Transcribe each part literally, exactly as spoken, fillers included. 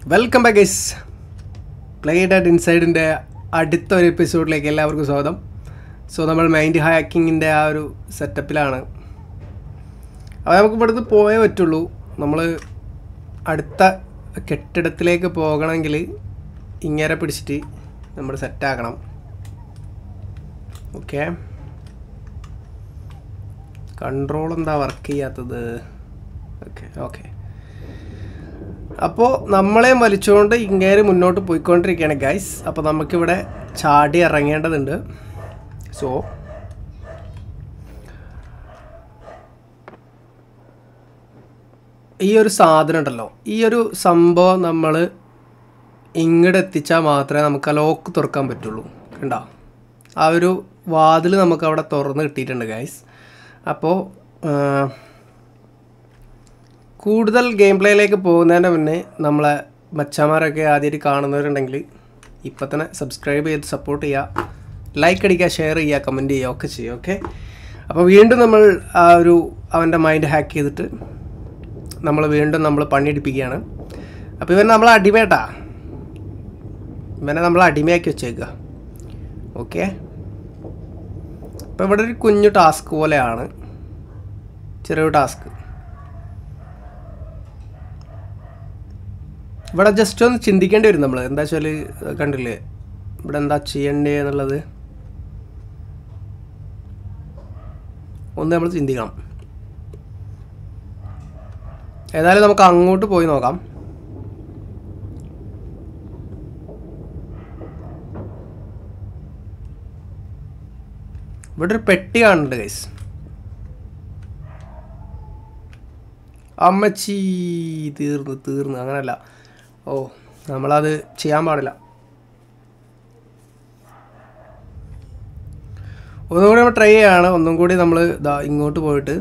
Welcome back guys. Played at ഇൻസൈഡിൻ്റെ അടുത്തൊരു എപ്പിസോഡിലേക്ക് എല്ലാവർക്കും സ്വാഗതം. സോ നമ്മൾ മൈൻഡ് ഹാക്കിങ്ങിൻ്റെ ആ ഒരു സെറ്റപ്പിലാണ്. അപ്പോൾ നമുക്ക് ഇവിടുന്ന് പോയേ പറ്റുള്ളൂ. നമ്മൾ അടുത്ത കെട്ടിടത്തിലേക്ക് പോകണമെങ്കിൽ ഇങ്ങനെ പിടിച്ചിട്ട് നമ്മൾ സെറ്റാക്കണം. ഓക്കെ, കൺട്രോൾ എന്താ വർക്ക് ചെയ്യാത്തത്? ഓക്കെ ഓക്കെ അപ്പോൾ നമ്മളെ വലിച്ചുകൊണ്ട് ഇങ്ങേര് മുന്നോട്ട് പോയിക്കൊണ്ടിരിക്കുകയാണ് ഗൈസ്. അപ്പോൾ നമുക്കിവിടെ ചാടി ഇറങ്ങേണ്ടതുണ്ട്. സോ ഈ ഒരു സാധനം ഉണ്ടല്ലോ, ഈ ഒരു സംഭവം നമ്മൾ ഇങ്ങോട്ട് എത്തിച്ചാൽ മാത്രമേ നമുക്ക് ആ ലോക്ക് തുറക്കാൻ പറ്റുള്ളൂ. കണ്ടോ, ആ ഒരു വാതിൽ നമുക്ക് അവിടെ തുറന്ന് കിട്ടിയിട്ടുണ്ട് ഗൈസ്. അപ്പോൾ കൂടുതൽ ഗെയിം പ്ലേയിലേക്ക് പോകുന്നതിൻ്റെ മുന്നേ നമ്മളെ മച്ചാമാരൊക്കെ ആദ്യമായിട്ട് കാണുന്നവരുണ്ടെങ്കിൽ ഇപ്പം തന്നെ സബ്സ്ക്രൈബ് ചെയ്ത് സപ്പോർട്ട് ചെയ്യുക, ലൈക്ക് അടിക്കുക, ഷെയർ ചെയ്യുക, കമൻറ്റ് ചെയ്യുക, ഒക്കെ ചെയ്യുക. ഓക്കെ, അപ്പോൾ വീണ്ടും നമ്മൾ ആ ഒരു അവൻ്റെ മൈൻഡ് ഹാക്ക് ചെയ്തിട്ട് നമ്മൾ വീണ്ടും നമ്മൾ പണിയെടുപ്പിക്കുകയാണ്. അപ്പോൾ ഇവൻ നമ്മളെ അടിമേട്ടാ, ഇവനെ നമ്മൾ അടിമയാക്കി വെച്ചേക്കുക. ഓക്കെ, അപ്പോൾ ഇവിടെ ഒരു കുഞ്ഞു ടാസ്ക് പോലെയാണ്, ചെറിയൊരു ടാസ്ക്. ഇവിടെ ജസ്റ്റ് ഒന്ന് ചിന്തിക്കേണ്ടി വരും നമ്മൾ. എന്താ വെച്ചാൽ കണ്ടില്ലേ ഇവിടെ എന്താ ചെയ്യണ്ടേ എന്നുള്ളത് ഒന്ന് നമ്മൾ ചിന്തിക്കണം. ഏതായാലും നമുക്ക് അങ്ങോട്ട് പോയി നോക്കാം. ഇവിടെ ഒരു പെട്ടി കാണുന്നുണ്ട് ഗൈസ്. അമ്മച്ചി തീർന്ന് തീർന്ന് അങ്ങനല്ല, ഓ നമ്മളത് ചെയ്യാൻ പാടില്ല. ഒന്നും കൂടി നമ്മൾ ട്രൈ ചെയ്യാണ്. ഒന്നും കൂടി നമ്മൾ ഇതാ ഇങ്ങോട്ട് പോയിട്ട്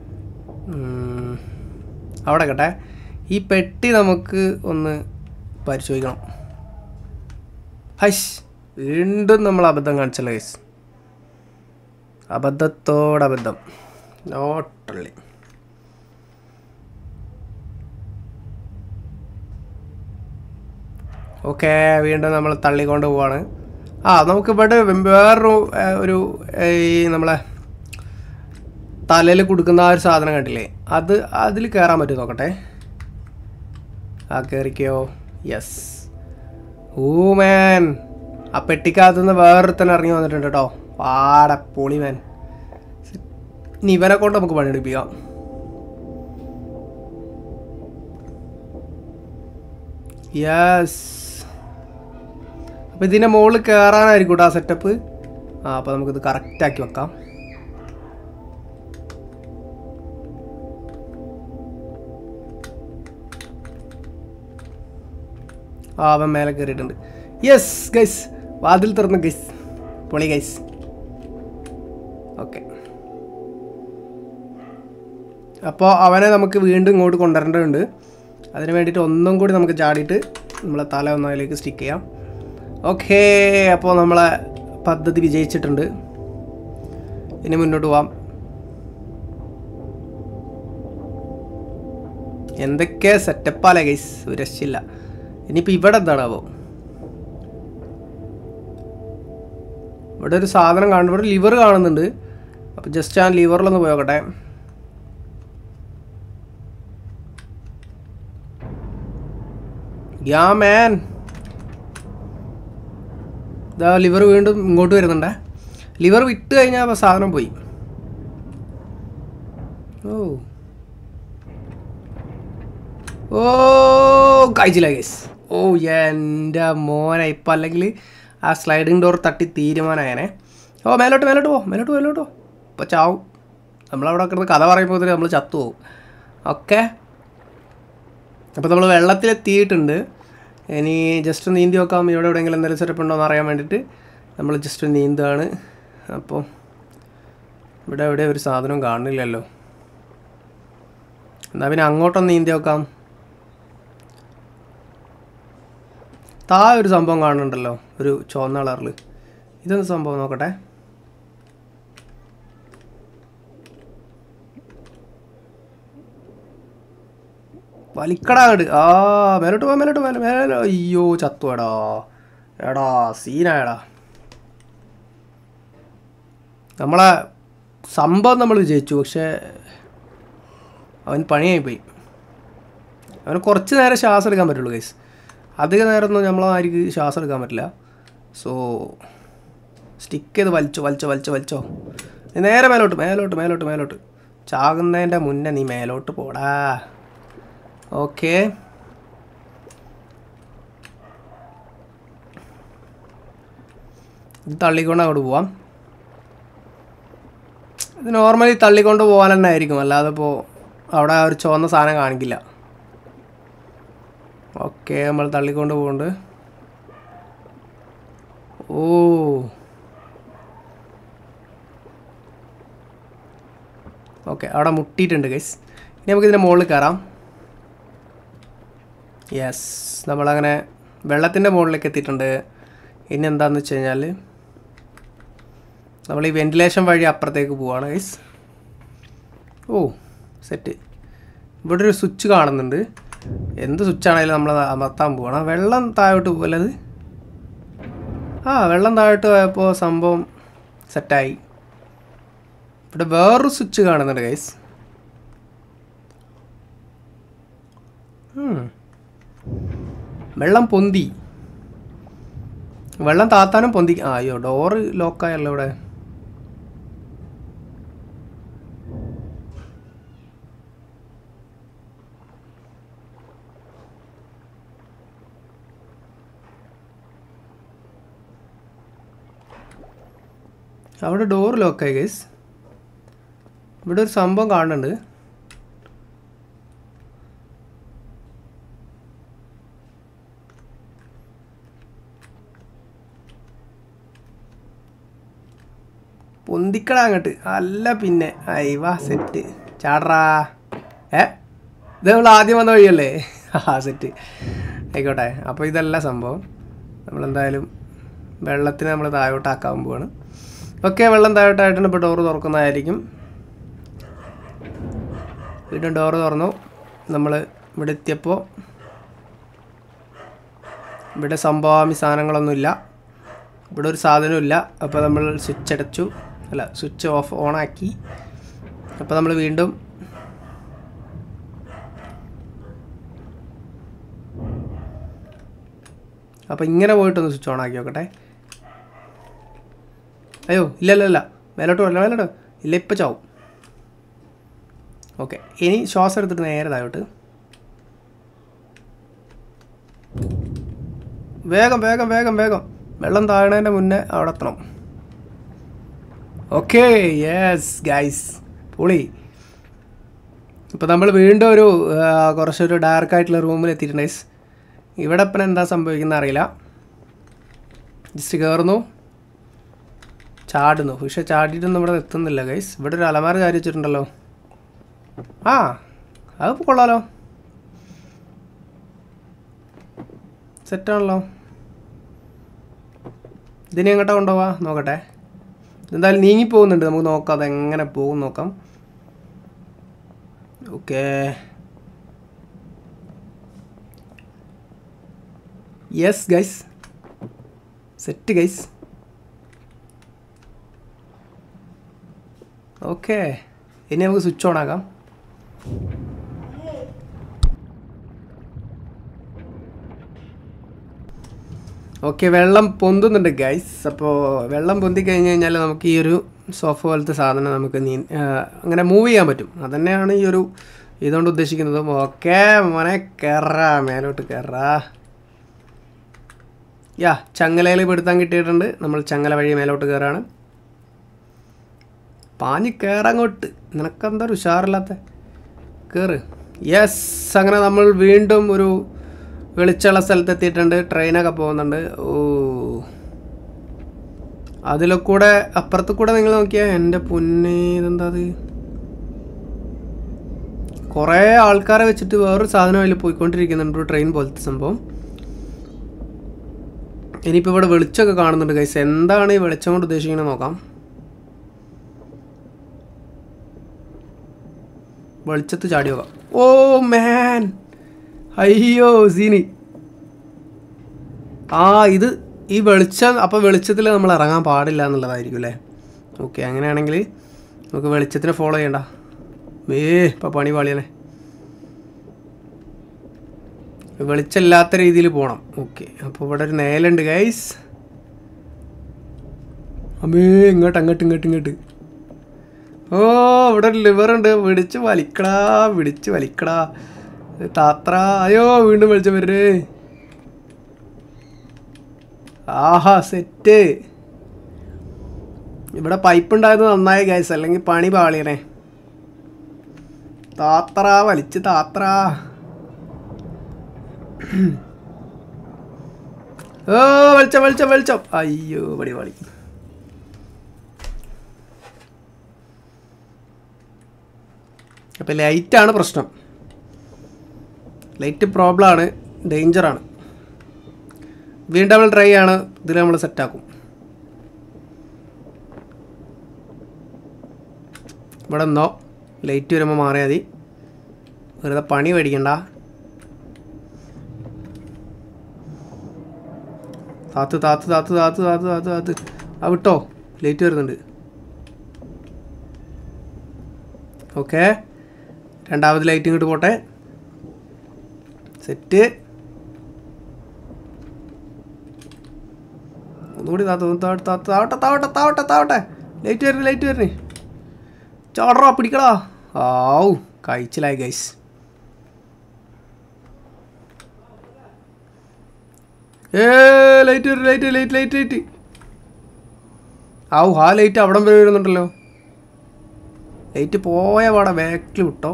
അവിടെ കേട്ടെ ഈ പെട്ടി നമുക്ക് ഒന്ന് പരിശോധിക്കണം. ഹൈഷ്, വീണ്ടും നമ്മൾ അബദ്ധം കാണിച്ചല്ലോ ഗൈസ്. അബദ്ധത്തോടബദ്ധം, നോട്ടള്ളി. ഓക്കെ, വീണ്ടും നമ്മൾ തള്ളിക്കൊണ്ട് പോവാണ്. ആ നമുക്കിവിടെ വേറൊരു ഒരു ഈ നമ്മളെ തലയിൽ കൊടുക്കുന്ന ആ ഒരു സാധനം കണ്ടില്ലേ, അത് അതിൽ കയറാൻ പറ്റും. നോക്കട്ടെ, ആ കയറിക്കോ. യെസ്, ഓ മാൻ, ആ പെട്ടിക്കകത്തുനിന്ന് വേറൊരുത്തന്നെ ഇറങ്ങി വന്നിട്ടുണ്ട് കേട്ടോ. പാട പൊളി മാൻ. ഇനി ഇവനെ കൊണ്ട് നമുക്ക് പണിയെടുപ്പിക്കാം. യെസ്, അപ്പോൾ ഇതിൻ്റെ മുകളിൽ കയറാനായിരിക്കും കേട്ടോ ആ സെറ്റപ്പ്. ആ അപ്പോൾ നമുക്കിത് കറക്റ്റാക്കി വെക്കാം. ആ അവൻ മേലെ കയറിയിട്ടുണ്ട്. യെസ് ഗൈസ്, വാതിൽ തുറന്നു ഗൈസ്, പൊളി ഗൈസ്. ഓക്കെ, അപ്പോൾ അവനെ നമുക്ക് വീണ്ടും ഇങ്ങോട്ട് കൊണ്ടുവരേണ്ടതുണ്ട്. അതിന് വേണ്ടിയിട്ട് ഒന്നും കൂടി നമുക്ക് ചാടിയിട്ട് നമ്മളെ തല ഒന്ന് അതിലേക്ക് സ്റ്റിക്ക് ചെയ്യാം. ഓക്കേ, അപ്പോൾ നമ്മളെ പദ്ധതി വിജയിച്ചിട്ടുണ്ട്. ഇനി മുന്നോട്ട് പോവാം. എന്തൊക്കെ സെറ്റപ്പാലേ ഗൈസ്, ഒരു രക്ഷയില്ല. ഇനിയിപ്പോൾ ഇവിടെ എന്താണാവോ? ഇവിടെ ഒരു സാധനം കാണുന്നു, ഇവിടെ ലിവർ കാണുന്നുണ്ട്. അപ്പോൾ ജസ്റ്റ് ആ ലിവറിലൊന്ന് പോയോക്കട്ടെ. യാ മാൻ, ഇതാ ലിവർ വീണ്ടും ഇങ്ങോട്ട് വരുന്നുണ്ടേ. ലിവർ വിട്ട് കഴിഞ്ഞാൽ സാധനം പോയി. ഓ ഓ കഴിച്ചില്ല ഗൈസ്. ഓ എൻ്റെ മോനെ, ഇപ്പം അല്ലെങ്കിൽ ആ സ്ലൈഡിങ് ഡോർ തട്ടി തീരുമാനമായനെ. ഓ മേലോട്ട് മേലോട്ട് പോ മേലോട്ട് മേലോട്ട് പോ, ഇപ്പോൾ ചാവും. നമ്മളവിടെ കിടന്ന് കഥ പറയുമ്പോൾ നമ്മൾ ചത്തുപോകും. ഓക്കെ, അപ്പോൾ നമ്മൾ വെള്ളത്തിലെത്തിയിട്ടുണ്ട്. ഇനി ജസ്റ്റ് നീന്തി നോക്കാം, ഇവിടെ എവിടെയെങ്കിലും എന്തെങ്കിലും സെറ്റപ്പ് ഉണ്ടോ എന്ന് അറിയാൻ വേണ്ടിയിട്ട് നമ്മൾ ജസ്റ്റ് നീന്താണ്. അപ്പോൾ ഇവിടെ എവിടെ ഒരു സാധനം കാണുന്നില്ലല്ലോ. എന്നാൽ പിന്നെ അങ്ങോട്ടൊന്ന് നീന്തി നോക്കാം. താ ഒരു സംഭവം കാണുന്നുണ്ടല്ലോ, ഒരു ചുവന്ന കളറിൽ. ഇതെന്ത് സംഭവം നോക്കട്ടെ. വലിക്കടാ അങ്ങോട്ട്. ആ മേലോട്ട് പോ മേലോട്ട് മേലെ മേലെ. അയ്യോ ചത്തു എടാ. എടാ സീനായടാ. നമ്മളെ സംഭവം നമ്മൾ വിജയിച്ചു. പക്ഷേ അവൻ പണിയായിപ്പോയി. അവന് കുറച്ച് നേരം ശ്വാസം എടുക്കാൻ പറ്റുള്ളൂ ഗൈസ്. അധിക നേരമൊന്നും നമ്മളായിരിക്കും ശ്വാസം എടുക്കാൻ പറ്റില്ല. സോ സ്റ്റിക്ക് ചെയ്ത് വലിച്ചോ വലിച്ചോ വലിച്ചോ വലിച്ചോ. നേരെ മേലോട്ട് മേലോട്ട് മേലോട്ട് മേലോട്ട്. ചാകുന്നതിൻ്റെ മുന്നേ നീ മേലോട്ട് പോടാ. ഓക്കെ ഇത് തള്ളിക്കൊണ്ട് അങ്ങോട്ട് പോവാം. ഇത് നോർമലി തള്ളിക്കൊണ്ട് പോകാൻ തന്നെ ആയിരിക്കും, അല്ലാതെ ഇപ്പോൾ അവിടെ ഒരു ചുവന്ന സാധനം കാണിക്കില്ല. ഓക്കെ നമ്മൾ തള്ളിക്കൊണ്ട് പോകുന്നുണ്ട്. ഓ ഓക്കെ അവിടെ മുട്ടിയിട്ടുണ്ട് ഗൈസ്. ഇനി നമുക്കിതിൻ്റെ മുകളിൽ കയറാം. യെസ് നമ്മളങ്ങനെ വെള്ളത്തിൻ്റെ മുകളിലേക്ക് എത്തിയിട്ടുണ്ട്. ഇനി എന്താണെന്ന് വെച്ച് കഴിഞ്ഞാൽ നമ്മൾ ഈ വെന്റിലേഷൻ വഴി അപ്പുറത്തേക്ക് പോവാണ് ഗൈസ്. ഓ സെറ്റ്. ഇവിടെ ഒരു സ്വിച്ച് കാണുന്നുണ്ട്. എന്ത് സ്വിച്ചാണെങ്കിലും നമ്മൾ അമർത്താൻ പോവാണ്. വെള്ളം താഴോട്ട് പോകല്ലത്. ആ വെള്ളം താഴോട്ട് പോയപ്പോൾ സംഭവം സെറ്റായി. ഇവിടെ വേറൊരു സ്വിച്ച് കാണുന്നുണ്ട് ഗൈസ്. വെള്ളം പൊന്തി. വെള്ളം താത്താനും പൊന്തി. ആ അയ്യോ ഡോറ് ലോക്കായല്ലോ ഇവിടെ. അവിടെ ഡോർ ലോക്കായി ഗൈസ്. ഇവിടെ ഒരു സംഭവം കാണുന്നുണ്ട്. പൊന്തിക്കടാ അങ്ങോട്ട്. അല്ല പിന്നെ അയ്വാ സെറ്റ്. ചാടറാ. ഏ ഇത് നമ്മൾ ആദ്യം വന്ന വഴിയല്ലേ? ആ സെറ്റ് ആയിക്കോട്ടെ. അപ്പോൾ ഇതല്ല സംഭവം. നമ്മളെന്തായാലും വെള്ളത്തിന് നമ്മൾ താഴോട്ടാക്കാൻ പോവാണ്. ഓക്കെ വെള്ളം താഴോട്ടായിട്ടാണ് ഇപ്പോൾ ഡോറ് തുറക്കുന്നതായിരിക്കും. വീണ്ടും ഡോറ് തുറന്നു. നമ്മൾ ഇവിടെ എത്തിയപ്പോൾ ഇവിടെ സംഭവാമി സാധനങ്ങളൊന്നുമില്ല. ഇവിടെ ഒരു സാധനമില്ല. അപ്പോൾ നമ്മൾ സ്വിച്ച് അടച്ചു, അല്ല സ്വിച്ച് ഓഫ് ഓണാക്കി. അപ്പോൾ നമ്മൾ വീണ്ടും അപ്പോൾ ഇങ്ങനെ പോയിട്ടൊന്ന് സ്വിച്ച് ഓണാക്കി നോക്കട്ടെ. അയ്യോ ഇല്ല ഇല്ല ഇല്ല മേലോട്ട് വല്ല മേലോട്ട് ഇല്ല, ഇപ്പം ചാവും. ഓക്കെ ഇനി ശ്വാസം എടുത്തിട്ട് നേരെ താഴോട്ട്. വേഗം വേഗം വേഗം വേഗം വെള്ളം താഴണതിൻ്റെ മുന്നേ അവിടെ എത്തണം. ഓക്കെ യെസ് ഗൈസ് പൊളി. ഇപ്പോൾ നമ്മൾ വീണ്ടും ഒരു കുറച്ചൊരു ഡാർക്കായിട്ടുള്ള റൂമിൽ എത്തിയിട്ടുണ്ട് ഗൈസ്. ഇവിടെ ഇപ്പം എന്താ സംഭവിക്കുന്നത് അറിയില്ല. ജസ്റ്റ് കയറുന്നു, ചാടുന്നു. പക്ഷെ ചാടിയിട്ടൊന്നും ഇവിടെ എത്തുന്നില്ല ഗൈസ്. ഇവിടെ ഒരു അലമാര ചാരി വെച്ചിട്ടുണ്ടല്ലോ. ആ അതിപ്പോൾ കൊള്ളാലോ, സെറ്റാണല്ലോ. ഇതിനെ എങ്ങോട്ടാ കൊണ്ടുപോവാ നോക്കട്ടെ. എന്തായാലും നീങ്ങിപ്പോകുന്നുണ്ട്, നമുക്ക് നോക്കാം അതെങ്ങനെ പോകും നോക്കാം. Okay yes guys set guys. Okay ഇനി നമുക്ക് സ്വിച്ച് ഓൺ ആക്കാം. ഓക്കെ വെള്ളം പൊന്തുന്നുണ്ട് ഗൈസ്. അപ്പോൾ വെള്ളം പൊന്തി കഴിഞ്ഞ് കഴിഞ്ഞാൽ നമുക്ക് ഈ ഒരു സോഫ പോലത്തെ സാധനം നമുക്ക് നീ അങ്ങനെ മൂവ് ചെയ്യാൻ പറ്റും. അതുതന്നെയാണ് ഈ ഒരു ഇതുകൊണ്ട് ഉദ്ദേശിക്കുന്നത്. ഓക്കെ മോനെ കയറാ, മേലോട്ട് കയറാ. യാ ചങ്ങലയിൽ പെടുത്താൻ കിട്ടിയിട്ടുണ്ട്. നമ്മൾ ചങ്ങല വഴി മേലോട്ട് കയറാണ്. പാഞ്ഞ് കയറങ്ങോട്ട്. നിനക്കെന്താ ഒരു ഉഷാറില്ലാത്ത കയറ്. യെസ് അങ്ങനെ നമ്മൾ വീണ്ടും ഒരു വെളിച്ചുള്ള സ്ഥലത്തെത്തിയിട്ടുണ്ട്. ട്രെയിനൊക്കെ പോകുന്നുണ്ട്. ഓ അതിലെ കൂടെ അപ്പുറത്ത് കൂടെ നിങ്ങൾ നോക്കിയാൽ എൻ്റെ പൊന്നേ ഇതെന്താ അത്, കുറേ ആൾക്കാരെ വെച്ചിട്ട് വേറൊരു സാധനം അതിൽ പോയിക്കൊണ്ടിരിക്കുന്നുണ്ട്, ഒരു ട്രെയിൻ പോലത്തെ സംഭവം. ഇനിയിപ്പോൾ ഇവിടെ വെളിച്ചമൊക്കെ കാണുന്നുണ്ട് ഗൈസ്. എന്താണ് ഈ വെളിച്ചം കൊണ്ട് ഉദ്ദേശിക്കുന്നത് നോക്കാം. വെളിച്ചത്ത് ചാടി നോക്കാം. ഓ മാൻ അയ്യോ സീനി. ആ ഇത് ഈ വെളിച്ചം, അപ്പോൾ വെളിച്ചത്തിൽ നമ്മൾ ഇറങ്ങാൻ പാടില്ല എന്നുള്ളതായിരിക്കും അല്ലേ? ഓക്കെ, അങ്ങനെയാണെങ്കിൽ നമുക്ക് വെളിച്ചത്തിനെ ഫോളോ ചെയ്യണ്ട. ഏ ഇപ്പം പണി പാളിയാണേ. വെളിച്ചമില്ലാത്ത രീതിയിൽ പോകണം. ഓക്കെ, അപ്പോൾ ഇവിടെ ഒരു നേലുണ്ട് ഗൈസ്. അമ്മേ ഇങ്ങോട്ട് അങ്ങോട്ട് ഇങ്ങോട്ട് ഇങ്ങോട്ട്. ഓ ഇവിടെ ഒരു ലിവറുണ്ട്. പിടിച്ച് വലിക്കടാ പിടിച്ച് വലിക്കടാ താത്ര. അയ്യോ വീണ്ടും വെളിച്ചം വരേ. ആഹാ സെറ്റ്. ഇവിടെ പൈപ്പ് ഉണ്ടായത് നന്നായി ഗൈസ്, അല്ലെങ്കിൽ പണി പാളിയണേ. താത്ര വലിച്ച് താത്ര. ഓ വെളിച്ചം വെളിച്ചം വെളിച്ചം. അയ്യോ പടി പാളി. അപ്പം ലൈറ്റാണ് പ്രശ്നം. ലൈറ്റ് പ്രോബ്ലമാണ്, ഡേഞ്ചറാണ്. വീണ്ടും നമ്മൾ ട്രൈ ആണ്. ഇതിൽ നമ്മൾ സെറ്റാക്കും. ഇവിടെ നിന്നോ, ലൈറ്റ് വരുമ്പോൾ മാറിയാൽ മതി. വെറുതെ പണി മേടിക്കണ്ട. താത്ത് താത്ത് താത്ത് താത്ത് താത്ത് താത്ത് താത്ത്. ആ വിട്ടോ, ലൈറ്റ് വരുന്നുണ്ട്. ഓക്കെ, രണ്ടാമത് ലൈറ്റ് ഇങ്ങോട്ട് പോട്ടെ. സെറ്റ്. ഒന്നുകൂടി താത്ത താവട്ടെ താവട്ടെ താവട്ടെ താവട്ടെ. ലൈറ്റ് വരുന്നേ ലൈറ്റ് വരുന്നേ. ചാടറാ പിടിക്കടാ. ആവു കഴിച്ചിലായി ഗൈസ്. ഏ ലൈറ്റ് വരും ലൈറ്റ് ലൈറ്റ് ലൈറ്റ് ലൈറ്റ്. ആവു ആ ലൈറ്റ് അവിടം വരെ വരുന്നുണ്ടല്ലോ. ലൈറ്റ് പോയ പാടെ ബാക്കിൽ വിട്ടോ.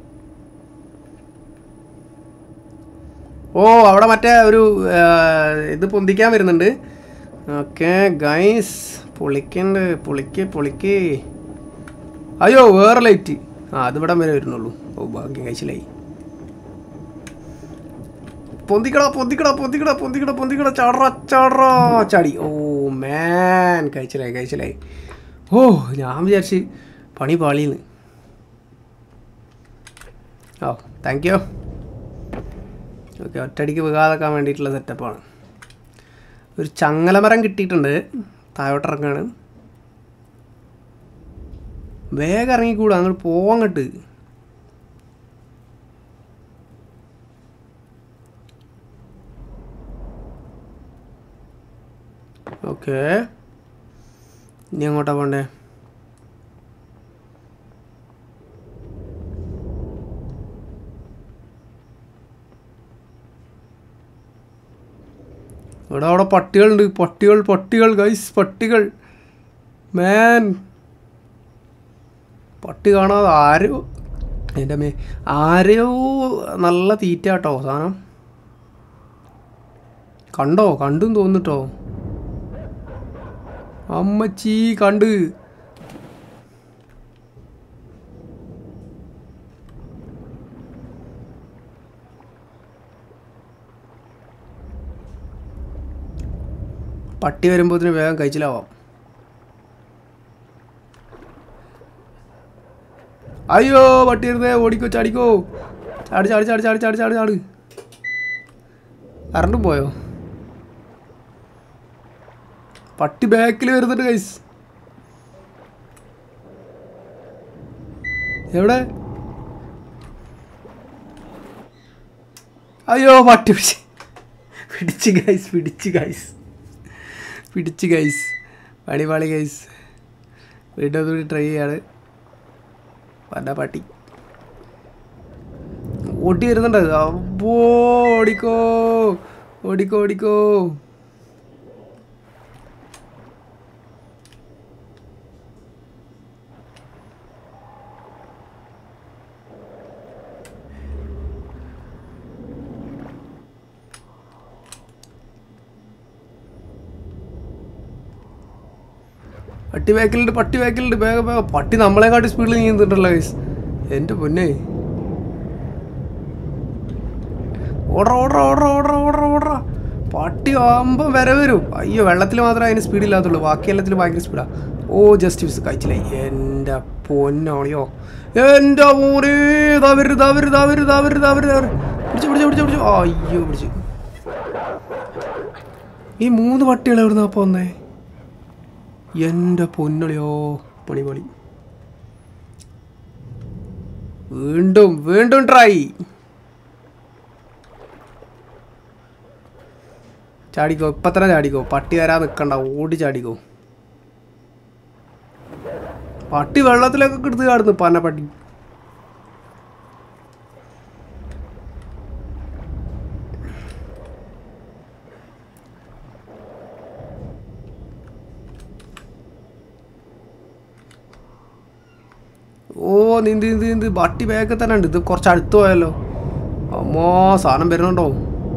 ഓ അവിടെ മറ്റേ ഒരു ഇത് പൊന്തിക്കാൻ വരുന്നുണ്ട്. ഓക്കെ ഗൈസ്, പൊളിക്കണ്ട് പൊളിക്ക് പൊളിക്ക്. അയ്യോ വേറെ ലൈറ്റ്. ആ അതിവിടം വരെ വരുന്നുള്ളൂ. ഓ ഭാഗ്യം കഴിച്ചിലായി. പൊന്തിക്കടാ പൊന്തിക്കടാ പൊന്തിക്കടാ പൊന്തിക്കടാ പൊന്തിക്കടാ. ചാടറാ ചാടറാ ചാടി. ഓ മാൻ കഴിച്ചിലായി കഴിച്ചിലായി. ഓ ഞാൻ വിചാരിച്ച് പണി പാളിന്ന്. ഓ താങ്ക് യു. ഓക്കെ, ഒറ്റയടിക്ക് വീകാതാക്കാൻ വേണ്ടിയിട്ടുള്ള സെറ്റപ്പാണ്. ഒരു ചങ്ങലമരം കിട്ടിയിട്ടുണ്ട്. താഴോട്ടിറങ്ങാണ്. വേഗം ഇറങ്ങിക്കൂടാ, അങ്ങോട്ട് പോവാങ്ങട്ട്. ഓക്കെ, ഇനി അങ്ങോട്ടാ പോണ്ടേ? ഇവിടെ അവിടെ പട്ടികളുണ്ട്. പട്ടികൾ പട്ടികൾ ഗൈസ് പട്ടികൾ. മാൻ പട്ടി കാണാതെ ആരോ എൻ്റെ മേ ആരെയോ നല്ല തീറ്റ കേട്ടോ സാധനം. കണ്ടോ? കണ്ടും തോന്നിട്ടോ. അമ്മച്ചി കണ്ട്. പട്ടി വരുമ്പോഴത്തേന് വേഗം കഴിച്ചിലാവാം. അയ്യോ പട്ടി വരുന്നേ. ഓടിക്കോ ചാടിക്കോ. ചാടി ചാടി ചാടി ചാടി ചാടി ചാടി ചാട്. കറണ്ടും പോയോ? പട്ടി ബാക്കിൽ വരുന്നുണ്ട് ഗൈസ്. എവിടെ? അയ്യോ പട്ടി പിടിച്ച് പിടിച്ച് ഗൈസ് പിടിച്ച് ഗൈസ് പിടിച്ച് ഗൈസ്. പണിപാളി ഗൈസ്. വീണ്ടും ഒന്നുകൂടി ട്രൈ ചെയ്യാണ്. പന്ന പട്ടി ഓടി വരുന്നുണ്ട്. അപ്പോ ഓടിക്കോ ഓടിക്കോ ഓടിക്കോ. പട്ടി ബാക്കിലുണ്ട് പട്ടി ബാക്കിലുണ്ട്. വേഗം വേഗം. പട്ടി നമ്മളെക്കാട്ടി സ്പീഡിൽ നീന്തുണ്ടല്ലോ ഗൈസ്. എൻ്റെ പൊന്നെ. ഓടറ ഓടറ ഓടറ ഓടറ ഓടറ ഓടറ. പട്ടി ആകുമ്പം വരെ വരും. അയ്യോ വെള്ളത്തിൽ മാത്രമേ അതിന് സ്പീഡില്ലാത്തുള്ളൂ. ബാക്കി എല്ലാത്തിലും ഭയങ്കര സ്പീഡാണ്. ഓ ജസ്റ്റ് മിസ് കഴിച്ചില്ലേ. എൻ്റെ പൊന്നോളിയോ. എൻ്റെ മോനെ. ഇതാ വരും ഇതാ വരും ഇതാ വരും ഇതാ വരും ഇതാ വരും. പിടിച്ചു പിടിച്ചു പിടിച്ചു പിടിച്ചു അയ്യോ പിടിച്ചു. ഈ മൂന്ന് പട്ടികൾ എവിടുന്നാ അപ്പോൾ വന്നേ? എൻ്റെ പൊന്നളിയോ പണി പണി. വീണ്ടും വീണ്ടും ട്രൈ. ചാടിക്കോ, ഇപ്പം തന്നെ ചാടിക്കോ. പട്ടി വരാൻ നിൽക്കണ്ട, ഓടി ചാടിക്കോ. പട്ടി വെള്ളത്തിലൊക്കെ എടുത്ത് ചാടുന്നു പന്ന പട്ടി. ഓ നീന്തി നീന്തി നീന്തി പട്ടി ബാഗൊക്കെ തന്നെ ഉണ്ട്. ഇത് കുറച്ച് അടുത്ത് പോയല്ലോ. അമ്മോ സാധനം വരുന്നുണ്ടോ?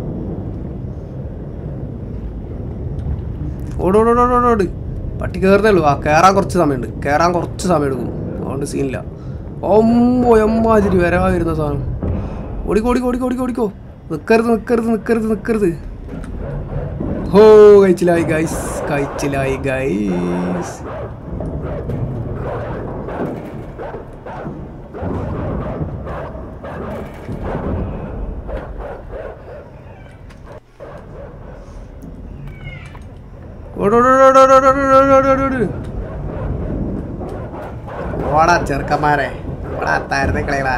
ഓടോടോടോടോട്. പട്ടി കയറുന്നേ ഉള്ളൂ. ആ കയറാൻ കുറച്ച് സമയമുണ്ട്. കയറാൻ കുറച്ച് സമയം എടുക്കും. അതുകൊണ്ട് സീനില്ല. ഒമ്പോ എമ്മാതിരി വരാ വരുന്ന സാധനം. ഓടിക്കോ ഓടിക്കോ ഓടിക്കോ ഓടിക്കോ ഓടിക്കോ. നിൽക്കരുത് നിൽക്കരുത് നിൽക്കരുത് നിൽക്കരുത്. ഹോ കഴിച്ചിലായി ഗൈസ്, കഴിച്ചിലായി ഗൈസ്. ഓടാ ചെറുക്കന്മാരെ, ഓടാ താരത്തെ കളയടാ.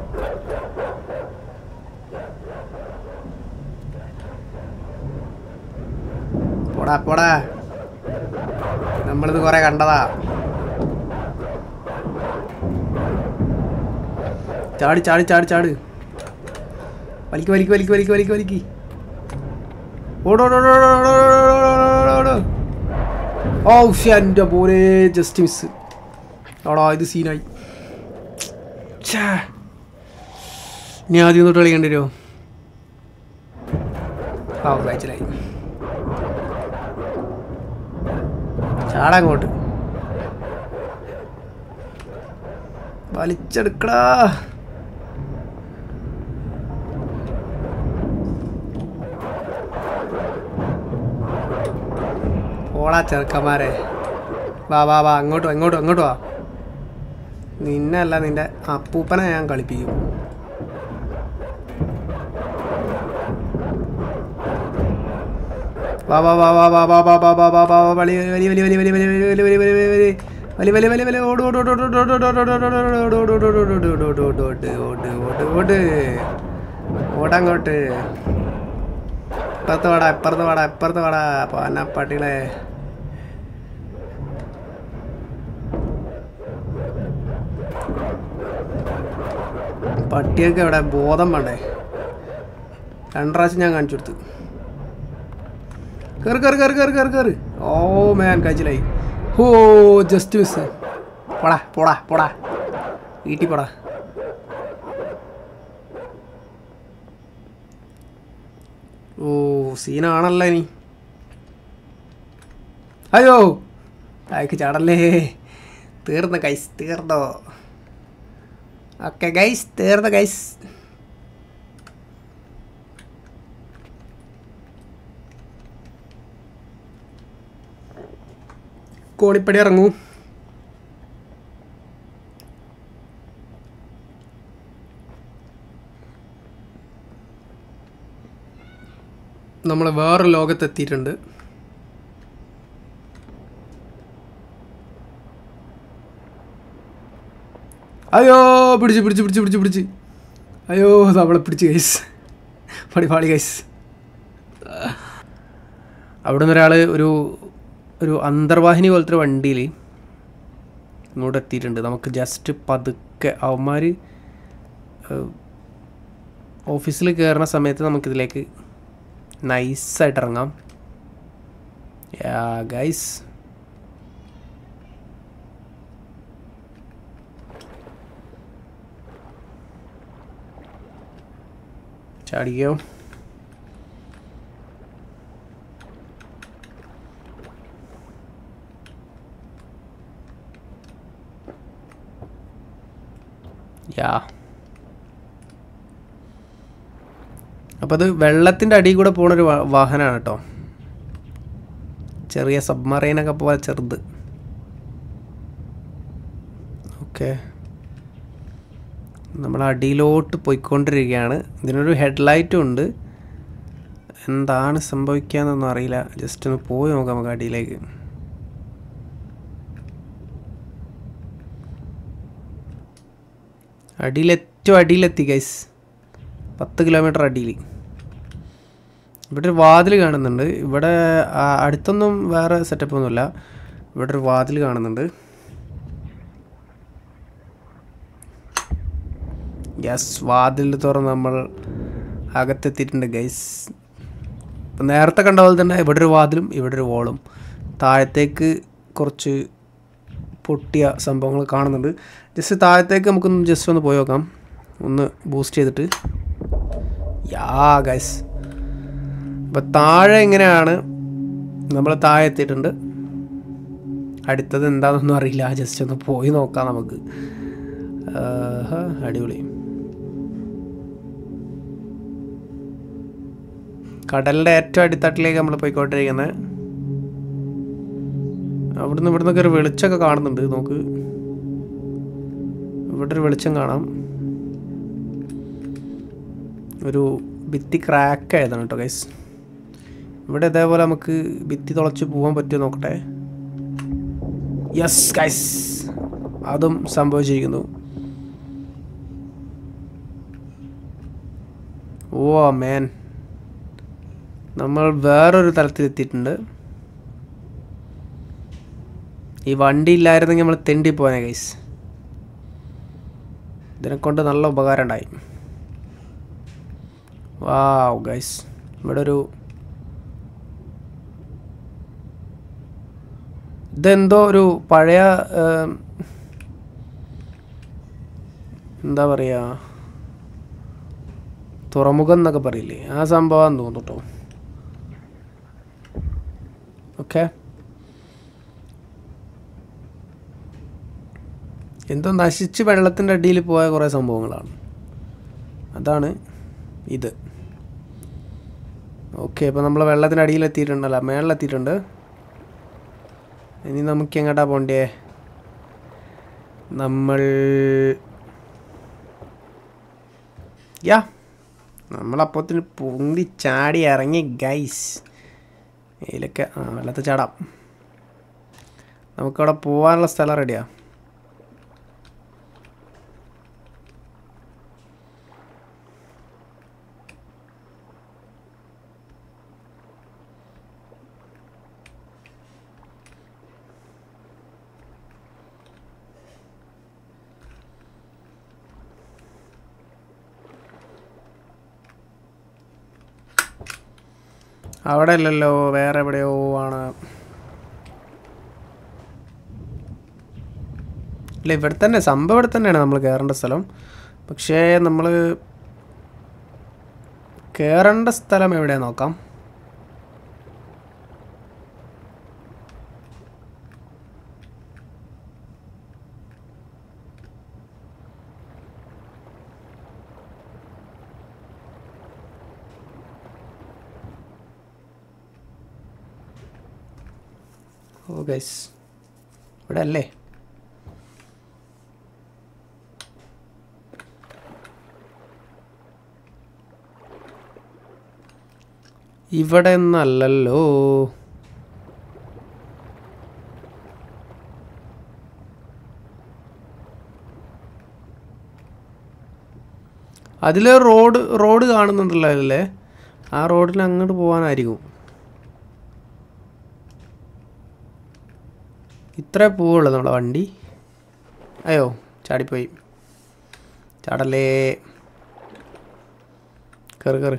പോടാ പോടാ, നമ്മളിത് കുറെ കണ്ടതാ. ചാടി ചാടി ചാടി ചാട്. വലിക്ക് വലിക്ക് വലിക്ക് വലിക്ക് വലിക്ക് വലിക്ക്. ഓടോടോടോടോടോടോടോടോടോടോ. ഓ എൻ്റെ പോലെ ജസ്റ്റ് മിസ്. ഓടാ ഇത് സീനായി. ഇനി ആദ്യം തൊട്ട് കളിക്കേണ്ടി വരുമോ? ആ കഴിച്ചിലായി. ചാടങ്ങോട്ട് വലിച്ചെടുക്കടാ. ഓടാ ചെറുക്കന്മാരെ, വാ വാ വാ, അങ്ങോട്ട് അങ്ങോട്ട് അങ്ങോട്ട് വാ. നിന്നെ അല്ല നിന്റെ അപ്പൂപ്പനെ ഞാൻ കളിപ്പിക്കും. വാ വാ വാ വാ വാ വാ വാ വാ വാ വാ വാ വലി വലി വലി വലി വലി വലി വലി വലി വലി വലി വലി വലി വലി വലി വലി ഓട് ഓട് ഓട് ഓട് ഓട് ഓട് ഓട് ഓട് ഓട് ഓട് ഓട് ഓട് ഓടങ്ങോട്ട്. ഇപ്പുറത്ത് വാടാ ഇപ്പുറത്ത് വാടാ ഇപ്പുറത്ത് വാടാ പാനപ്പാട്ടികളെ. പട്ടിയൊക്കെ ഇവിടെ ബോധം വേണ്ടേ? രണ്ട് പ്രാവശ്യം ഞാൻ കാണിച്ചു കൊടുത്തു. കയറി കയറി കയറി കയറി കയറി കയറി. ഓ മാൻ കഴിച്ചിലായി. Oh just miss. പോടാ പോടാ പോടാ, വീട്ടിൽ പോടാ. ഓ സീനാണല്ലോ ഇനി. അയ്യോ അയക്ക് ചാടല്ലേ. തീർന്നു ഗൈസ്, തീർന്നോ? ഓക്കെ ഗൈസ്, തീർന്നു ഗൈസ്. കോണിപ്പടി ഇറങ്ങൂ. നമ്മൾ വേറെ ലോകത്തെത്തിയിട്ടുണ്ട്. അയ്യോ പിടിച്ച് പിടിച്ച് പിടിച്ച് പിടിച്ച് പിടിച്ച് അയ്യോ നമ്മളെ പിടിച്ച് ഗൈസ്. പടി പാളി ഗൈസ്. അവിടെ നിന്ന് ഒരാൾ ഒരു ഒരു അന്തർവാഹിനി പോലത്തെ ഒരു വണ്ടിയിൽ ഇങ്ങോട്ട് എത്തിയിട്ടുണ്ട്. നമുക്ക് ജസ്റ്റ് പതുക്കെ അവന്മാർ ഓഫീസിൽ കയറുന്ന സമയത്ത് നമുക്കിതിലേക്ക് നൈസായിട്ട് ഇറങ്ങാം. യാ ഗൈസ്, ചാടിക്കോ. യാ അപ്പോൾ അത് വെള്ളത്തിൻ്റെ അടിയിൽ കൂടെ പോണൊരു വാഹനമാണ് കേട്ടോ. ചെറിയ സബ്മറൈനൊക്കെ പോലെ ചെറുത്. ഓക്കെ, നമ്മൾ അടിയിലോട്ട് പോയിക്കൊണ്ടിരിക്കുകയാണ്. ഇതിനൊരു ഹെഡ്ലൈറ്റും ഉണ്ട്. എന്താണ് സംഭവിക്കാന്നൊന്നും അറിയില്ല. ജസ്റ്റ് ഒന്ന് പോയി നോക്കാം നമുക്ക് അടിയിലേക്ക്. അടിയിൽ ഏറ്റവും അടിയിലെത്തി ഗൈസ്. പത്ത് കിലോമീറ്റർ അടിയിൽ. ഇവിടെ ഒരു വാതിൽ കാണുന്നുണ്ട്. ഇവിടെ അടുത്തൊന്നും വേറെ സെറ്റപ്പ് ഒന്നുമില്ല. ഇവിടെ ഒരു വാതിൽ കാണുന്നുണ്ട്. യെസ്, വാതിൽ തുറന്ന് നമ്മൾ അകത്തെത്തിയിട്ടുണ്ട് ഗൈസ്. ഇപ്പം നേരത്തെ കണ്ട പോലെ തന്നെ ഇവിടെ ഒരു വാതിലും ഇവിടെ ഒരു വോളും. താഴത്തേക്ക് കുറച്ച് പൊട്ടിയ സംഭവങ്ങൾ കാണുന്നുണ്ട്. ജസ്റ്റ് താഴത്തേക്ക് നമുക്കൊന്ന് ജസ്റ്റ് ഒന്ന് പോയി നോക്കാം, ഒന്ന് ബൂസ്റ്റ് ചെയ്തിട്ട്. യാ ഗൈസ്, അപ്പം താഴെ എങ്ങനെയാണ്, നമ്മൾ താഴെ എത്തിയിട്ടുണ്ട്. അടുത്തത് എന്താണെന്നൊന്നും അറിയില്ല. ജസ്റ്റ് ഒന്ന് പോയി നോക്കാം നമുക്ക്. അടിപൊളി. കടലിൻ്റെ ഏറ്റവും അടിത്തട്ടിലേക്ക് നമ്മൾ പോയിക്കൊണ്ടിരിക്കുന്നത്. അവിടുന്ന് ഇവിടുന്നൊക്കെ ഒരു വെളിച്ചമൊക്കെ കാണുന്നുണ്ട്. നോക്ക്, ഇവിടെ ഒരു വെളിച്ചം കാണാം. ഒരു ഭിത്തി ക്രാക്ക് ആയതാണ് കേട്ടോ ഗൈസ്. ഇവിടെ ഇതേപോലെ നമുക്ക് ഭിത്തി തുളച്ച് പോകാൻ പറ്റുമോ നോക്കട്ടെ. യെസ് ഗൈസ്, അതും സംഭവിച്ചിരിക്കുന്നു. ഓ മാൻ, നമ്മൾ വേറൊരു തലത്തിലെത്തിയിട്ടുണ്ട്. ഈ വണ്ടി ഇല്ലായിരുന്നെങ്കിൽ നമ്മൾ തെണ്ടി പോകാനേ ഗൈസ്. ഇതിനെക്കൊണ്ട് നല്ല ഉപകാരം ഉണ്ടായി. വാവ് ഗൈസ്, ഇവിടെ ഒരു ഇതെന്തോ ഒരു പഴയ എന്താ പറയുക, തുറമുഖം എന്നൊക്കെ പറയില്ലേ, ആ സംഭവം തോന്നുന്നു കേട്ടോ. ഓക്കെ, എന്തോ നശിച്ച് വെള്ളത്തിൻ്റെ അടിയിൽ പോയ കുറേ സംഭവങ്ങളാണ്. അതാണ് ഇത്. ഓക്കെ, അപ്പോൾ നമ്മൾ വെള്ളത്തിൻ്റെ അടിയിലെത്തിയിട്ടുണ്ടല്ലോ, മേളിലെത്തിയിട്ടുണ്ട്. ഇനി നമുക്ക് എങ്ങോട്ടാ പോണ്ടേ? നമ്മൾ യാ നമ്മളപ്പോത്തിന് പൊന്തി ചാടി ഇറങ്ങി ഗൈസ്. ഇതിലൊക്കെ ആ വെള്ളത്തിൽ ചാടാം. നമുക്കവിടെ പോകാനുള്ള സ്ഥലം റെഡിയാ. അവിടെ അല്ലല്ലോ, വേറെ എവിടെയോ ആണ്. ഇല്ല, ഇവിടെ തന്നെ സംഭവം. ഇവിടെ തന്നെയാണ് നമ്മൾ കയറേണ്ട സ്ഥലം. പക്ഷേ നമ്മൾ കയറേണ്ട സ്ഥലം എവിടെയാ നോക്കാം. ഓ ഗൈസ്, ഇവിടെ അല്ലേ? ഇവിടെ ഒന്നല്ലല്ലോ. അതിൽ റോഡ് റോഡ് കാണുന്നുണ്ടല്ലോ അതില്ലേ, ആ റോഡിൽ അങ്ങോട്ട് പോകാനായിരിക്കും. ഇത്രേ പോവുള്ളൂ നമ്മളെ വണ്ടി. അയ്യോ, ചാടിപ്പോയി. ചാടല്ലേ, കയറി കയറി.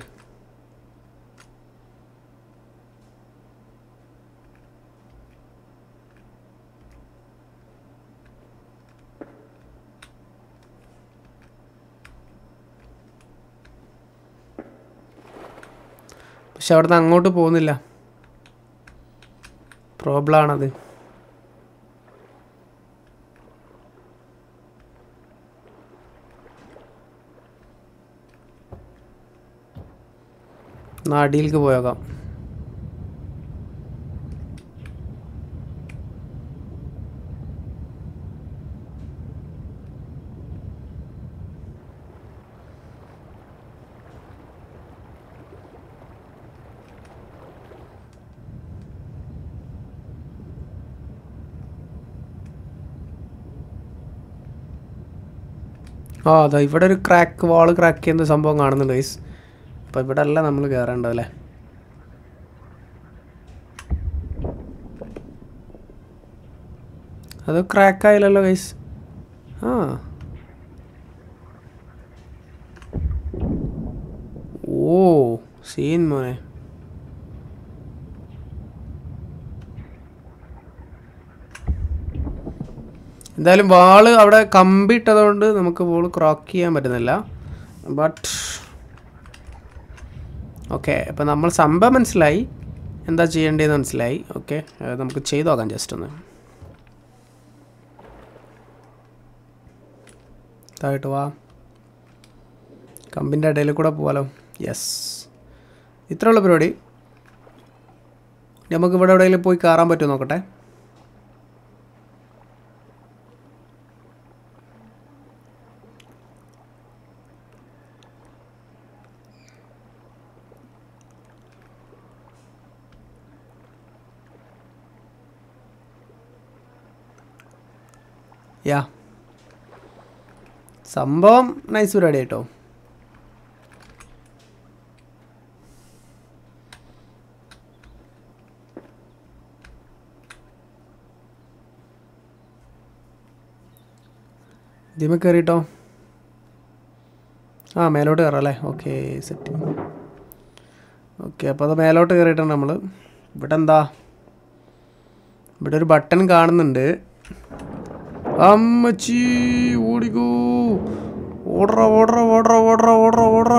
പക്ഷെ അവിടെ നിന്ന് അങ്ങോട്ട് പോകുന്നില്ല. പ്രോബ്ലം ആണത്. അടിയിലേക്ക് പോയേക്കാം. ആ അതാ ഇവിടെ ഒരു ക്രാക്ക് വാൾ ക്രാക്ക് ചെയ്യുന്ന സംഭവം കാണുന്നുണ്ട് ഗൈസ്. അപ്പോൾ ഇവിടെ അല്ല നമ്മൾ കയറേണ്ടതല്ലേ. അത് ക്രാക്കായില്ലല്ലോ ഗൈസ്. ആ ഓ സീൻ മോനെ. എന്തായാലും വാള് അവിടെ കമ്പി ഇട്ടതുകൊണ്ട് നമുക്ക് ബോൾ ക്രോക്ക് ചെയ്യാൻ പറ്റുന്നില്ല. ബട്ട് ഓക്കെ, അപ്പം നമ്മൾ സംഭവം മനസ്സിലായി, എന്താ ചെയ്യേണ്ടതെന്ന് മനസ്സിലായി. ഓക്കെ, നമുക്ക് ചെയ്തു നോക്കാം ജസ്റ്റ് ഒന്ന്. താഴോട്ട് വാ, കമ്പിൻ്റെ ഇടയിൽ കൂടെ പോകാലോ. യെസ്, ഇത്രയുള്ള പരിപാടി. നമുക്ക് ഇവിടെ എവിടെയെങ്കിലും പോയി കയറാൻ പറ്റുമോ നോക്കട്ടെ. യാ, സംഭവം നൈസ് പരിപാടി കേട്ടോ. ഇതിമേ കയറിയിട്ടോ. ആ മേലോട്ട് കയറാം അല്ലേ. Okay set. ഓക്കെ, അപ്പോൾ അത് മേലോട്ട് കയറിയിട്ടുണ്ട് നമ്മൾ. ഇവിടെ എന്താ, ഇവിടെ ഒരു ബട്ടൺ കാണുന്നുണ്ട്. അമ്മച്ചി ഓടിക്കോ, ഓടറ ഓടറ ഓടറ ഓടറ ഓടറ ഓടറ.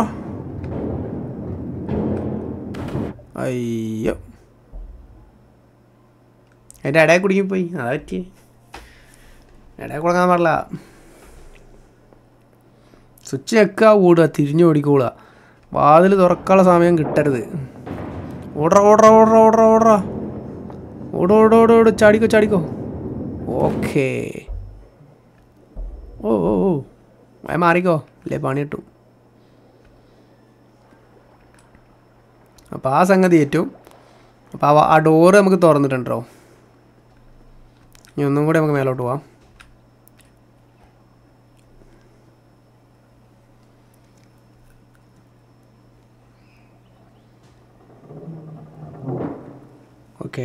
അയ്യോ, അതിൻ്റെ ഇടയിൽ കുടുങ്ങിപ്പോയി. അതാ പറ്റി, ഇടയിൽ കൊടുക്കാൻ പാടില്ല. സ്വിച്ച് ഞെക്കുക, ഓടുക, തിരിഞ്ഞ് ഓടിക്കോളുക. വാതിൽ തുറക്കാനുള്ള സമയം കിട്ടരുത്. ഓടറ ഓടറ ഓടറ ഓടറ ഓടറ ഓടോ ഓടോ ഓടോ ഓടോ ചാടിക്കോ ചാടിക്കോ. ഓക്കേ, ഓ ഓ ഓ അത് മാറിക്കോ, അല്ലേ പണി കിട്ടും. അപ്പോൾ ആ സംഗതി ഏറ്റവും. അപ്പോൾ ആ ഡോറ് നമുക്ക് തുറന്നിട്ടുണ്ടോ. ഇനി ഒന്നും കൂടി നമുക്ക് മേലോട്ട് പോവാം. ഓക്കെ,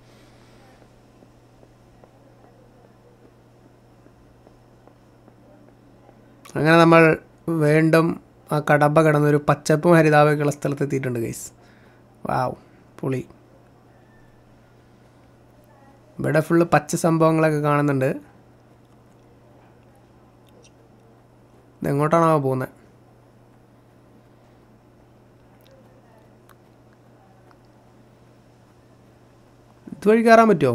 അങ്ങനെ നമ്മൾ വീണ്ടും ആ കടമ്പ കിടന്നൊരു പച്ചപ്പും ഹരിതാപൊക്കെയുള്ള സ്ഥലത്ത് എത്തിയിട്ടുണ്ട് ഗൈസ്. വാവ്, പൊളി. ഇവിടെ ഫുള്ള് പച്ച സംഭവങ്ങളൊക്കെ കാണുന്നുണ്ട്. ഇതെങ്ങോട്ടാണോ പോകുന്നത്? ഇതുവഴി കയറാൻ പറ്റുമോ?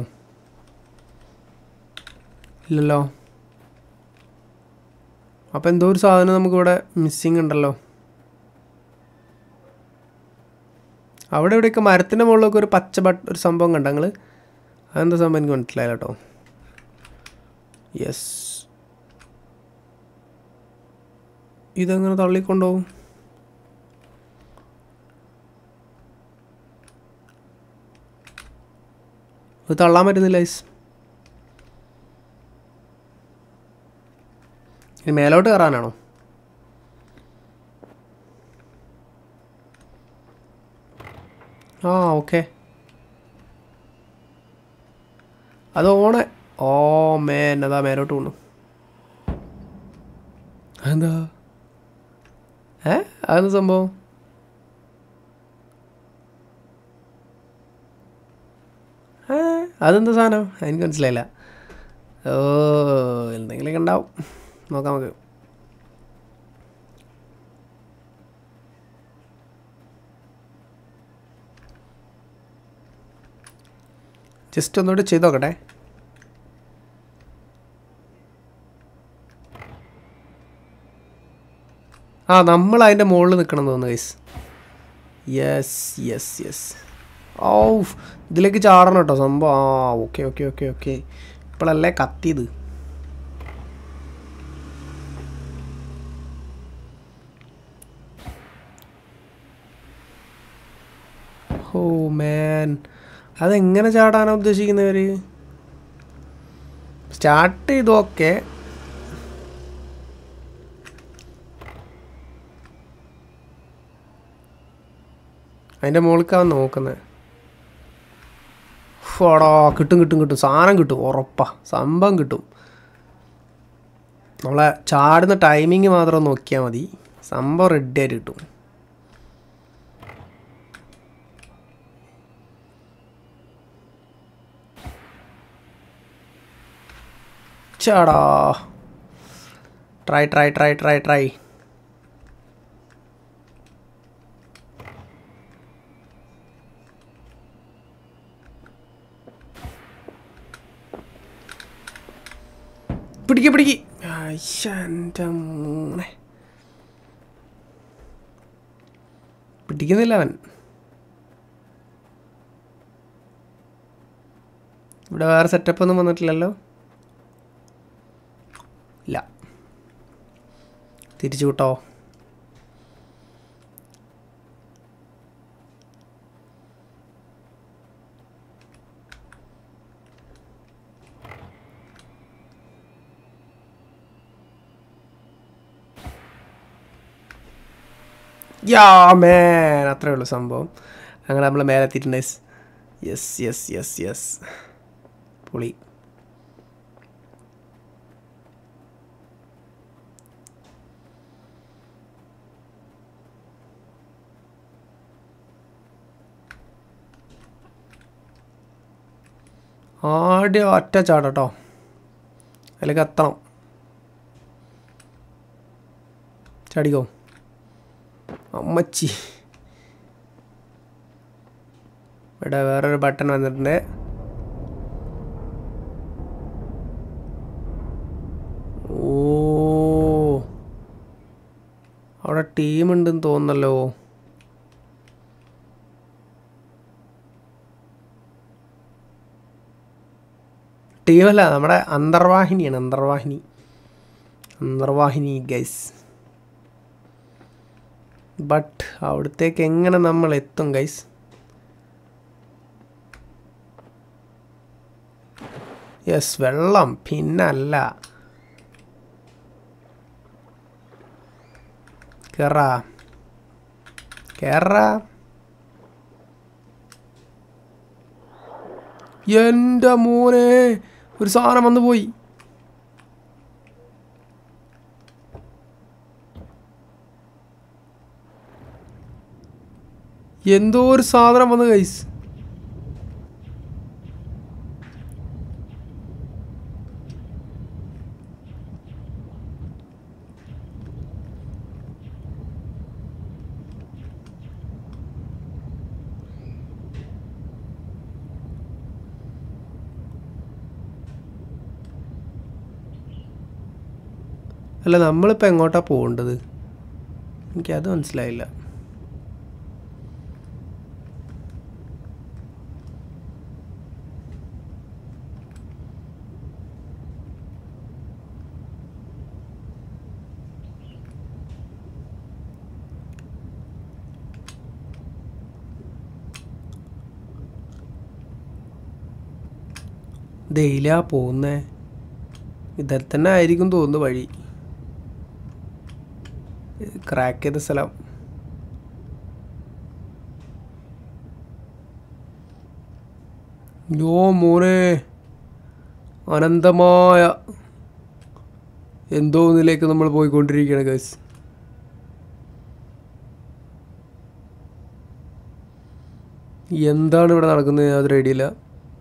ഇല്ലല്ലോ. അപ്പോൾ എന്തോ ഒരു സാധനം നമുക്കിവിടെ മിസ്സിങ് ഉണ്ടല്ലോ. അവിടെ ഇവിടെയൊക്കെ മരത്തിൻ്റെ മുകളിലൊക്കെ ഒരു പച്ച ബട്ട് ഒരു സംഭവം കണ്ട നിങ്ങൾ? അതെന്താ സംഭവം എനിക്ക് മനസ്സിലായില്ല കേട്ടോ. യെസ്, ഇതെങ്ങനെ തള്ളിക്കൊണ്ടുപോകും? ഇത് തള്ളാൻ പറ്റുന്നില്ല ഐസ്. ഇനി മേലോട്ട് കയറാനാണോ? ആ ഓക്കെ, അത് ഓണ. ഓ മേൻ, അതാ മേലോട്ട് കൊണ്ടു. എന്താ ഏ അതെന്താ സംഭവം? ഏ അതെന്താ സാധനം? എനിക്ക് മനസ്സിലായില്ല. ഓ എന്തെങ്കിലുമൊക്കെ ഉണ്ടാവും, നോക്കാം നമുക്ക്. ജസ്റ്റ് ഒന്നുകൂടി ചെയ്ത് നോക്കട്ടെ. ആ നമ്മൾ അതിൻ്റെ മുകളിൽ നിൽക്കണം തോന്നുന്നു ഗൈസ്. Yes yes yes. ഓ ഇതിലേക്ക് ചാടണം കേട്ടോ സംഭവം. ആ ഓക്കെ ഓക്കെ ഓക്കെ ഓക്കെ ഇപ്പോഴല്ലേ കത്തിയത്. ഓ മാൻ, അതെങ്ങനെ ചാടാനാണ് ഉദ്ദേശിക്കുന്നവർ? സ്റ്റാർട്ട് ചെയ്തു. ഓക്കെ, അതിൻ്റെ മുകളിലേക്കാണ് നോക്കുന്നത്. ഓടാ കിട്ടും കിട്ടും കിട്ടും സാധനം കിട്ടും ഉറപ്പാ, സംഭവം കിട്ടും. നമ്മളെ ചാടുന്ന ടൈമിങ് മാത്രം നോക്കിയാൽ മതി, സംഭവം റെഡി ആയിട്ട് കിട്ടും. ചാടാ try try try try try പിടിക്ക് പിടിക്ക്. എൻ്റെ മോനെ പിടിക്കുന്നില്ല അവൻ. ഇവിടെ വേറെ സെറ്റപ്പ് ഒന്നും വന്നിട്ടില്ലല്ലോ. ഇല്ല, തിരിച്ചു വിട്ടോ. യാ മേൻ, അത്രേ ഉള്ളൂ സംഭവം. അങ്ങനെ നമ്മൾ മേലെ എത്തിയിട്ടുണ്ട്. യെസ് യെസ് യെസ് യെസ് പൊളി. ആദ്യം ഒറ്റ ചാടട്ടോ, അതിലേക്ക് എത്തണം. ചാടിക്കോ അമ്മച്ചി. ഇവിടെ വേറൊരു ബട്ടൺ വന്നിട്ടുണ്ട്. ഓ അവിടെ ടീമുണ്ടെന്ന് തോന്നുന്നല്ലോ. ടീമല്ല, നമ്മുടെ അന്തർവാഹിനിയാണ്. അന്തർവാഹിനി അന്തർവാഹിനി ഗൈസ്. ബട്ട് അവിടത്തേക്ക് എങ്ങനെ നമ്മൾ എത്തും ഗൈസ്? യെസ്, വെള്ളം പിന്നല്ല. കേറാ കേറാ. എൻ്റെ മോനെ, ഒരു സാധനം വന്നു പോയി. എന്തോ ഒരു സാധനം വന്നു ഗൈസ്. അല്ല, നമ്മളിപ്പോൾ എങ്ങോട്ടാണ് പോകേണ്ടത്? എനിക്കത് മനസ്സിലായില്ല. ദയിലാ പോകുന്നേ? ഇതിൽ തന്നെ ആയിരിക്കും തോന്നുന്നു വഴി. ക്രാക്ക് ചെയ്ത സ്ഥലം. യോ മോനെ, അനന്തമായ എന്തോ ഒന്നിലേക്ക് നമ്മൾ പോയിക്കൊണ്ടിരിക്കുകയാണ് ഗൈസ്. എന്താണ് ഇവിടെ നടക്കുന്നത് യാതൊരു ഐഡിയ ഇല്ല.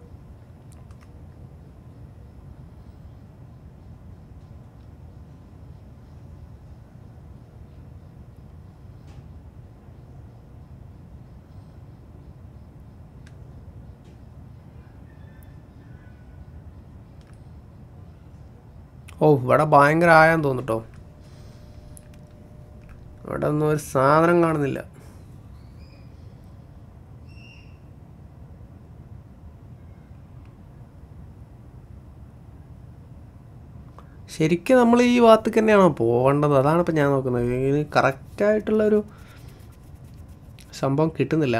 ഓ, ഇവിടെ ഭയങ്കര ആയാന്ന് തോന്നുട്ടോ. ഇവിടെ ഒന്നും ഒരു സാധനം കാണുന്നില്ല. ശരിക്കും നമ്മൾ ഈ ഭാഗത്തേക്ക് തന്നെയാണോ പോകേണ്ടത്? അതാണ് ഇപ്പം ഞാൻ നോക്കുന്നത്. ഇതിന് കറക്റ്റായിട്ടുള്ളൊരു സംഭവം കിട്ടുന്നില്ല.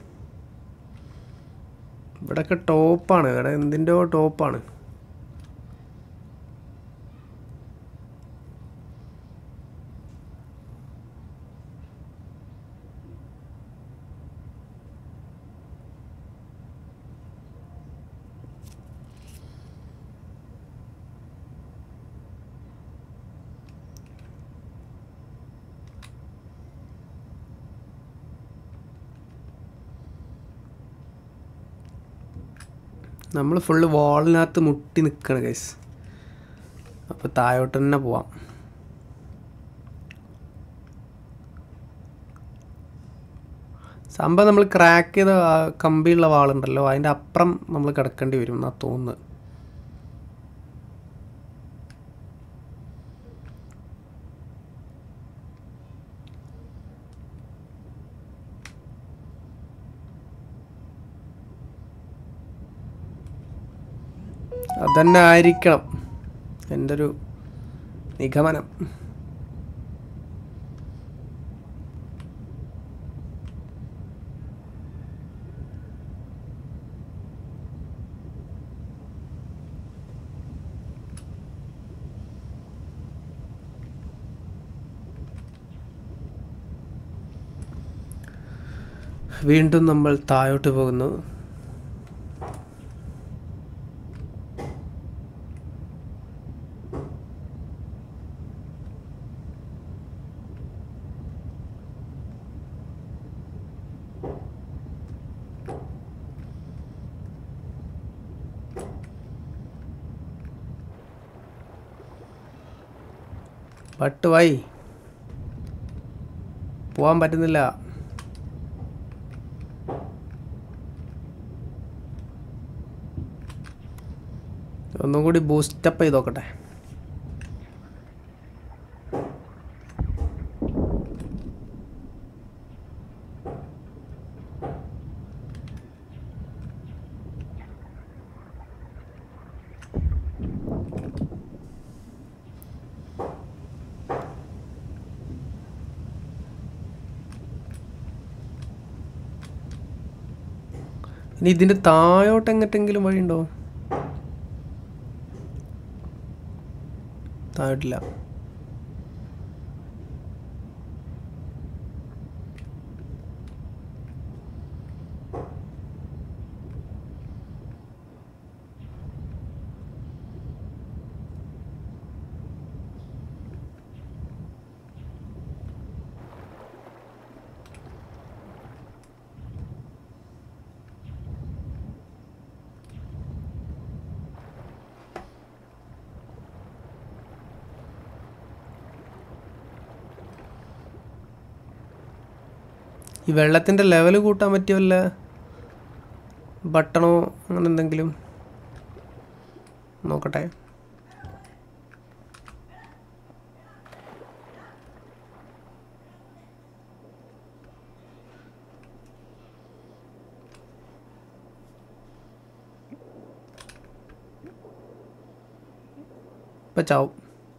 ഇവിടെയൊക്കെ ടോപ്പാണ്, ഇവിടെ എന്തിൻ്റെയോ ടോപ്പാണ്. നമ്മൾ ഫുള്ള് വാളിനകത്ത് മുട്ടി നിൽക്കണം ഗൈസ്. അപ്പോൾ താഴോട്ട് തന്നെ പോവാം. സംഭവം നമ്മൾ ക്രാക്ക് ചെയ്ത കമ്പിയുള്ള വാളുണ്ടല്ലോ, അതിൻ്റെ അപ്പുറം നമ്മൾ കിടക്കേണ്ടി വരും എന്നാ തോന്നുന്നത്. അതന്നെ ആയിരിക്കണം എൻ്റെ ഒരു നിഗമനം. വീണ്ടും നമ്മൾ താഴോട്ട് പോകുന്നു. ബട്ട് വൈ പോവാൻ പറ്റുന്നില്ല. ഒന്നും കൂടി ബൂസ്റ്റപ്പ് ചെയ്ത് നോക്കട്ടെ. ഇനി ഇതിൻ്റെ താഴോട്ട് എങ്ങോട്ടെങ്കിലും വഴിയുണ്ടോ? താഴോട്ടില്ല. ഈ വെള്ളത്തിൻ്റെ ലെവൽ കൂട്ടാൻ പറ്റിയ വല്ല ബട്ടണോ അങ്ങനെ എന്തെങ്കിലും നോക്കട്ടെ. ഇപ്പം ചാവും.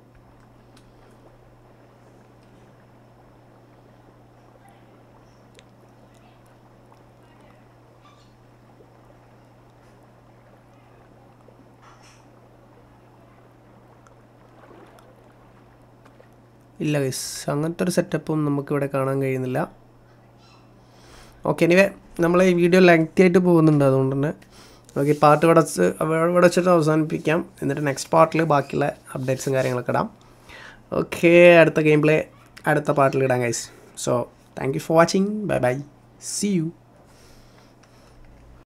ഇല്ല ഗൈസ്, അങ്ങനത്തെ ഒരു സെറ്റപ്പും നമുക്കിവിടെ കാണാൻ കഴിയുന്നില്ല. ഓക്കെ, എനിവേ നമ്മൾ ഈ വീഡിയോ ലെങ്തി ആയിട്ട് പോകുന്നുണ്ട്, അതുകൊണ്ട് തന്നെ നമുക്ക് ഈ പാർട്ട് ഇവിടെ ഇവിടെ വെച്ചിട്ട് അവസാനിപ്പിക്കാം. എന്നിട്ട് നെക്സ്റ്റ് പാർട്ടിൽ ബാക്കിയുള്ള അപ്ഡേറ്റ്സും കാര്യങ്ങളൊക്കെ ഇടാം. ഓക്കെ, അടുത്ത ഗെയിം പ്ലേ അടുത്ത പാർട്ടിൽ ഇടാം guys. So thank you for watching. Bye bye, see U.